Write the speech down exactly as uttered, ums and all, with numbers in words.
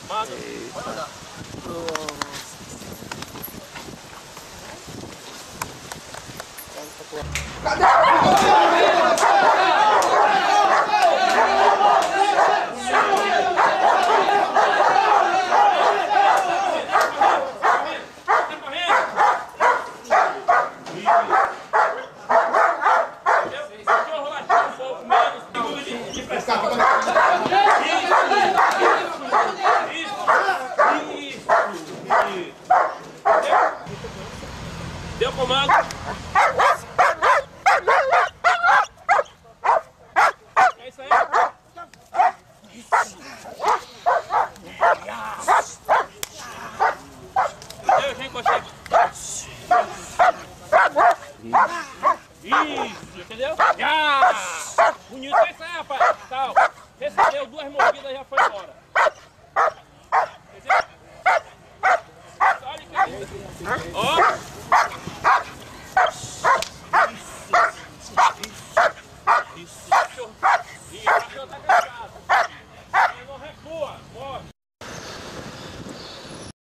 Eita. Deu comando. É isso aí. Eu já encostei. Isso, entendeu? Já! Bonito é isso aí, rapaz. Tal. Recebeu duas mordidas e já foi embora. Entendeu? Olha que... Ó!